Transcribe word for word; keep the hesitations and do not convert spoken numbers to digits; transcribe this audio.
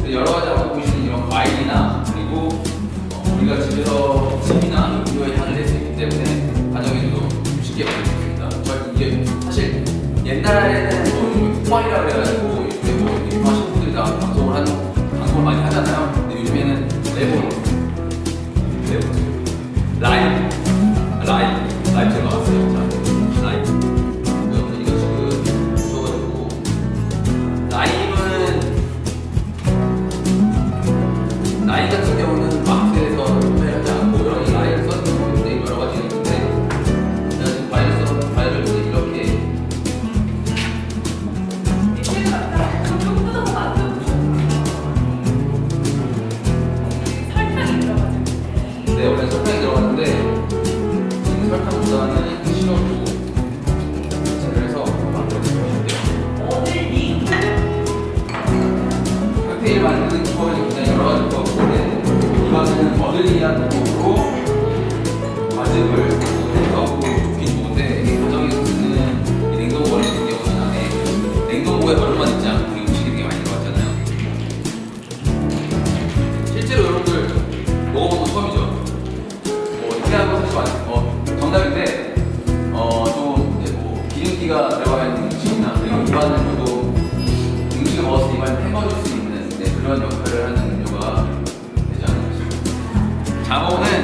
여러 가지 아까 보시는 이런 과일이나 그리고 어, 우리가 집에서 칩이나 음료의 향을 낼 수 있기 때문에 가정에서도 쉽게 만들 수 있습니다. 저 이게 사실 옛날에는 뭐 쿠팡이라 그래가지고 요즘에 뭐 유명하신 분들이 다 방송을 한 방송을 많이 하잖아요. 근데 요즘에는 레몬, 레몬, 라임, 라임, 라임 제가 왔어요. 자, 라임. 여러분들 이거 지금 줘가지고 라임은 라임 같은 경우는 마트에서 판매하지 않고 여러 가지 라임을 써는 경우인데 여러 가지 있는데 제가 지금 과일을 써 과일을 이제 이렇게 네, 원래 설탕이 들어갔는데 지금 설탕보다는 시럽으로 그래서 만들어주시면 돼요. 칵테일 만드는 기법이 굉장히 여러 가지 기법이 있는데 이거는 버들이라는 기법으로 과즙을 해서 좋긴 좋은데 가정에서 쓰는 이 냉동고를 같은 경우는 안에 냉동고에 얼음만 있지 않고 음식이 되게 많이 들어갔잖아요. 실제로 여러분들 먹어본 건 처음이죠? 하고 사실 완, 어, 정답인데 어, 좀 이제 뭐 기름기가 들어가 있는 음식이나 그리고 입안을 좀 음식을 먹었을 때 입안을 헹궈줄 수 있는 네, 그런 역할을 하는 음료가 되지 않을까 싶습니다. 자몽은